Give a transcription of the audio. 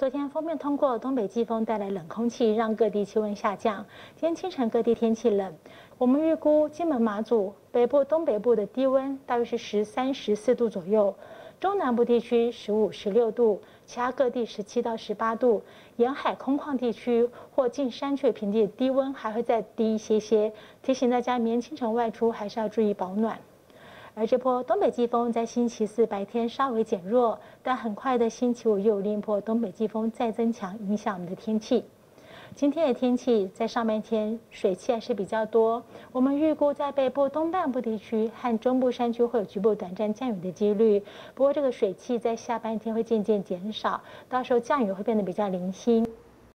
昨天锋面通过东北季风带来冷空气，让各地气温下降。今天清晨各地天气冷，我们预估金门、马祖北部、东北部的低温大约是13、14度左右，中南部地区15、16度，其他各地17到18度。沿海空旷地区或近山区平地低温还会再低一些，提醒大家明天清晨外出还是要注意保暖。而这波东北季风在星期四白天稍微减弱，但很快的星期五又有另一波东北季风再增强，影响我们的天气。今天的天气在上半天水汽还是比较多，我们预估在北部东半部地区和中部山区会有局部短暂降雨的几率，不过这个水汽在下半天会渐渐减少，到时候降雨会变得比较零星。